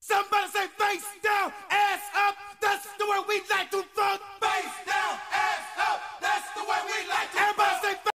Somebody say face down, ass up. That's the word we like to fuck.